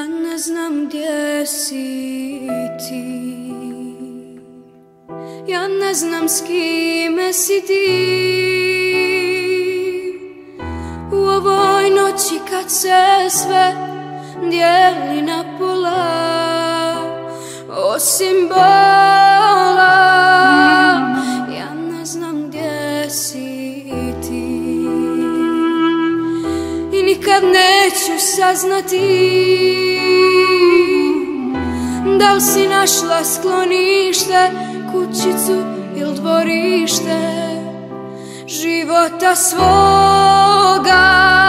Ja ne znam gdje si ti, ja ne znam s kime si ti. U ovoj noći kad se sve dijeli na pola, osim bola, ja ne znam gdje si ti. I nikad neću saznati da li si našla sklonište, kućicu ili dvorište života svoga.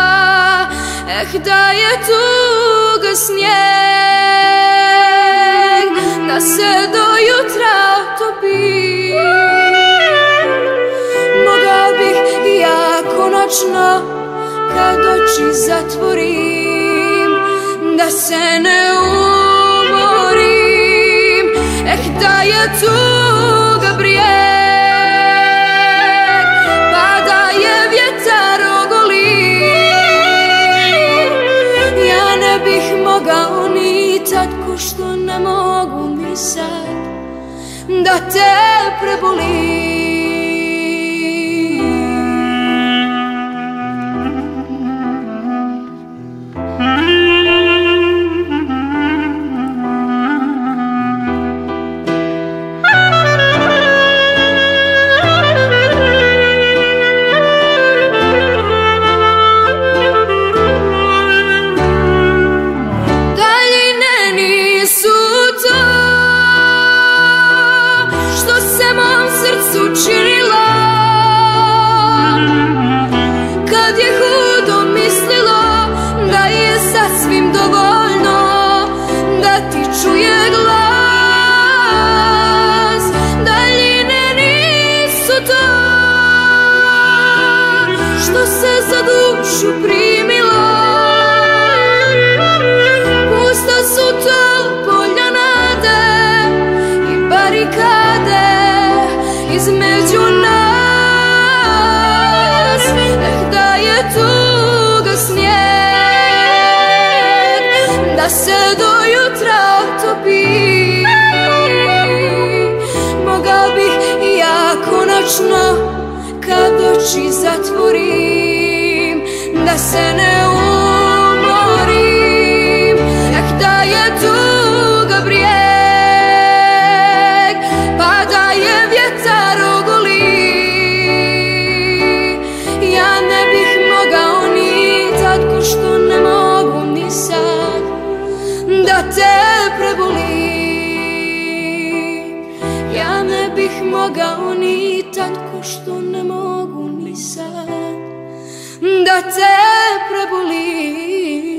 Da je tuga snijeg, da se do jutra topi. Mogao bih i ja konačno kad oči zatvorim da se ne umorim. Da je tuga brijeg, pa da je vjetar ogoli. Ja ne bih mogao ni tad, ko što ne mogu ni sad, da te prebolim. Kad je hudo mislilo da je sasvim dovoljno da ti čuje glas, daljine nisu to što se za dušu primilo. Pusta su to polja nade i barikade između nas. Da je tuga snijeg, da se do jutra topi. Mogao bih i ja konačno kad oči zatvorim da se ne umorim. Da je tuga brijeg, pa da je vjetar ogoli. Ja ne bih mogao ni tad, ko što ne mogu ni sad, da te prebolim. Ja ne bih mogao ni tad, ko što ne mogu ni sad, da te prebolim.